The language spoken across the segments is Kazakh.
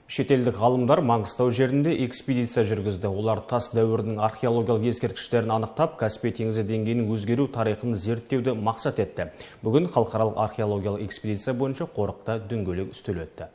Шетелдік ғалымдар Маңғыстау жерінде экспедиция жүргізді. Олар тас дәуірінің археологиялық ескерткіштерін анықтап, Каспий теңізі деңгейінің өзгеру тарихын зерттеуді мақсат етті. Бүгін халықаралық археологиялық экспедиция бойынша қорықта дөңгелек үстел өтті.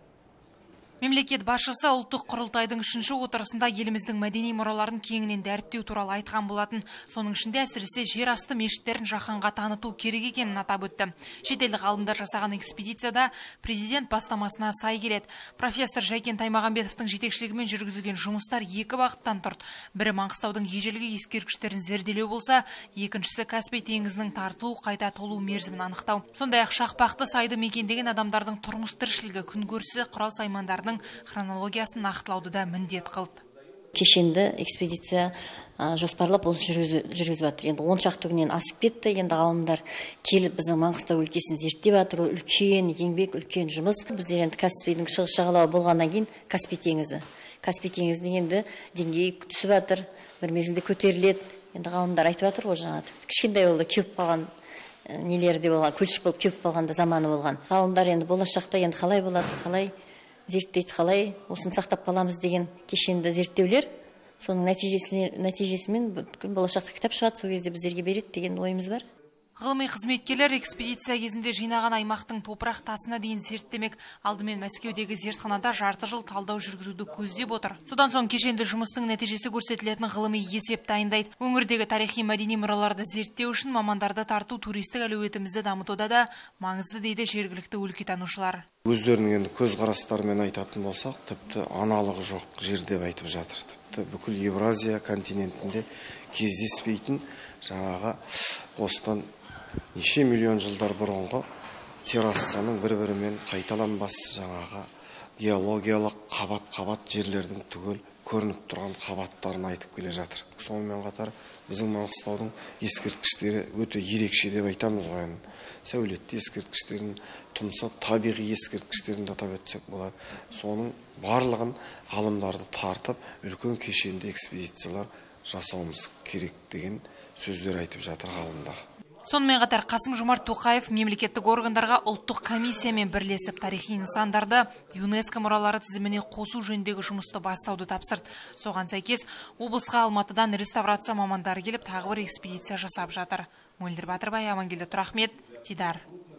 Мемлекет басшысы ұлттық құрылтайдың 3-ші отырысында еліміздің мәдени мұраларын кеңінен дәріптеу туралы айтқан болатын. Соның ішінде әсіресе жер асты мешіттерін жаһанға таныту керек екенін атап өтті. Шетелдік ғалымдар жасаған экспедицияда президент бастамасына сай келеді. Профессор Жәкен Таймағанбетовтың жетекшілігімен жүргізілген жұмыстар екі бағыттан тұрды. Бірі Маңғыстаудың ежелгі ескерткіштерін зерделеу болса, екіншісі Каспий теңізінің тартылу, қайта толу мерзімін анықтау. Сондай-ақ шақпақты сайды мекендеген адамдардың тұрмыс тіршілігі, күнкөрісі, құрал саймандардың хронологиясын нақтылауды да міндет қылды. Кешенді экспедиция жоспарлап оны жүргізіп жатыр. Енді 10 шақты күннен асып кетті. Енді ғалымдар келіп біздің Маңғыстау өлкесін зерттеп жатыр. Үлкен еңбек, үлкен жұмыс. Біздер енді Каспийдің шығыс жағалауы болғаннан кейін Каспий теңізі. Каспий теңізінің енді деңгейі түсіп жатыр. Бір мезгілде көтеріледі. Енді ғалымдар айтып жатыр ғой, жаңағы кішкентай болды кеуіп қалған нелерде болған, көлшік болып кеуіп қалғанда заманы болған. Ғалымдар енді болашақта енді қалай болады, қалай зерттейді, қалай осыны сақтап қаламыз деген кешенді зерттеулер, соның нәтижесімен болашақта кітап шығады, сол кезде біздерге береді деген ойымыз бар. Ғылыми қызметкерлер экспедиция кезінде жинаған аймақтың топырақ тасына дейін зерттемек. Алдымен Мәскеудегі зертханада жарты жыл талдау жүргізуді көздеп отыр. Содан соң кешенді жұмыстың нәтижесі көрсетілетін ғылыми есеп дайындайды. Өңірдегі тарихи мәдени мұраларды зерттеу үшін мамандарды тарту туристік әлеуетімізді дамытуда да маңызды дейді жергілікті өлкетанушылар. Өздерінің енді көзқарастарымен айтатын болсақ, тіпті аналығы жоқ жер деп айтып жатыр. Тіпті бүкіл Евразия континентінде кездеспейтін жаңағы осыдан неше миллион жылдар бұрынғы террасаның бір-бірімен қайталанбас жаңағы геологиялық қабат-қабат жерлердің түгел көрініп тұрған қабаттарын айтып келе жатыр. Сонымен қатар біздің Маңғыстаудың ескерткіштері өте ерекше деп айтамыз ғой. Сәулетті ескерткіштерін, тұмса табиғи ескерткіштерін атап өтсек болады. Соның барлығын ғалымдарды тартып, үлкен кешенді экспедициялар жасауымыз керек деген сөздер айтып жатыр ғалымдар. Сонымен қатар Қасым-Жомарт Тоқаев мемлекеттік органдарға ұлттық комиссиямен бірлесіп тарихи нысандарды ЮНЕСКО мұралары тізіміне қосу жөніндегі жұмысты бастауды тапсырды. Соған сәйкес облысқа Алматыдан реставрация мамандары келіп тағы бір экспедиция жасап жатыр. Мөлдір Батырбай, Амангелді Тұрахмет, Дидар.